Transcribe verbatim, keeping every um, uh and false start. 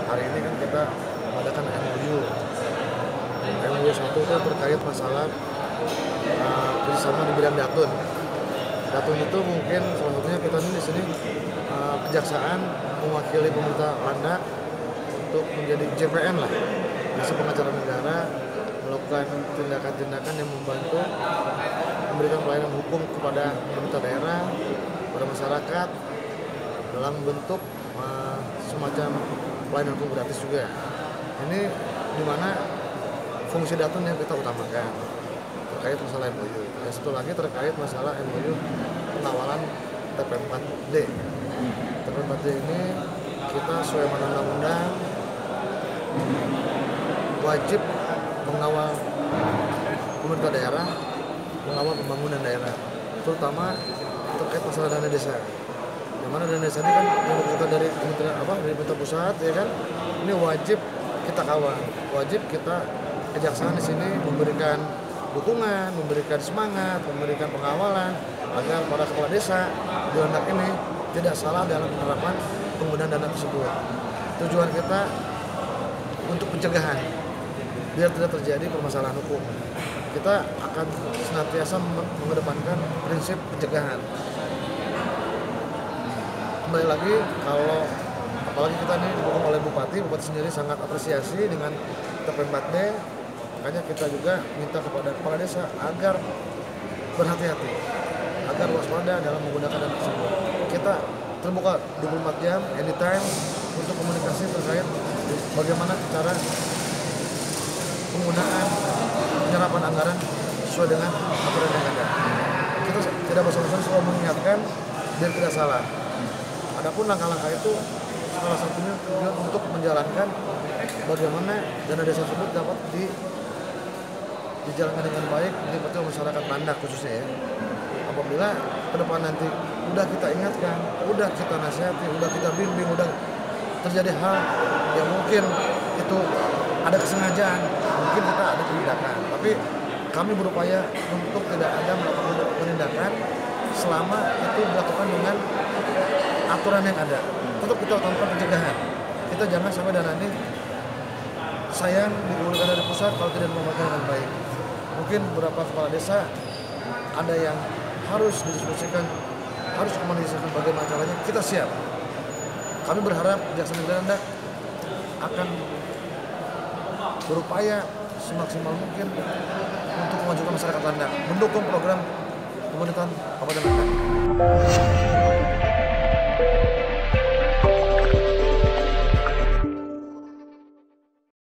hari ini kan kita mengadakan M O U. M O U satu itu terkait masalah uh, kerjasama di bidang datun. Datun itu mungkin salah satunya kita ini di sini uh, kejaksaan mewakili pemerintah Landak untuk menjadi J P N lah, jasa pengacara negara, melakukan tindakan-tindakan yang membantu memberikan pelayanan hukum kepada pemerintah daerah, kepada masyarakat dalam bentuk uh, semacam pelayanan hukum gratis juga. Ini di mana fungsi datun yang kita utamakan terkait masalah M O U. Dan satu lagi terkait masalah M O U pengawalan T P empat D. T P empat D ini kita sesuai dengan undang-undang wajib mengawal pemerintah daerah, mengawal pembangunan daerah, terutama terkait masalah dana desa. Yang mana dana desa ini kan yang kita dari kementerian apa dari pemerintah pusat, ya kan, ini wajib kita kawal, wajib kita kejaksaan di sini memberikan dukungan, memberikan semangat, memberikan pengawalan agar para kepala desa di Landak ini tidak salah dalam penerapan penggunaan dana tersebut. Tujuan kita untuk pencegahan biar tidak terjadi permasalahan hukum. Kita akan senantiasa mengedepankan prinsip pencegahan. Kembali lagi, kalau apalagi kita ini didukung oleh Bupati, Bupati sendiri sangat apresiasi dengan T P empat D, makanya kita juga minta kepada kepala desa agar berhati-hati, agar waspada dalam menggunakan dana tersebut. Kita terbuka dua puluh empat jam, anytime, untuk komunikasi terkait bagaimana cara penggunaan penyerapan anggaran sesuai dengan aturan yang ada. Kita tidak bosan-bosan selalu mengingatkan biar tidak salah. Adapun langkah-langkah itu salah satunya tujuan untuk menjalankan bagaimana dana desa tersebut dapat di, dijalankan dengan baik dinikmati oleh masyarakat Landak khususnya ya. Apabila ke depan nanti udah kita ingatkan, udah kita nasihati, udah kita bimbing, udah terjadi hal yang mungkin itu ada kesengajaan, mungkin kita ada penindakan. Tapi kami berupaya untuk tidak ada melakukan penindakan selama itu dilakukan dengan aturan yang ada. Tetap kita lakukan pencegahan. Kita jangan sampai dana ini sayang digulirkan dari pusat kalau tidak memakai dengan baik. Mungkin beberapa kepala desa ada yang harus didiskusikan, harus komunikasikan bagaimana caranya. Kita siap. Kami berharap Jaksa Negeri Landak akan berupaya semaksimal mungkin untuk memajukan masyarakat Landak, mendukung program pemerintahan Kabupaten Landak.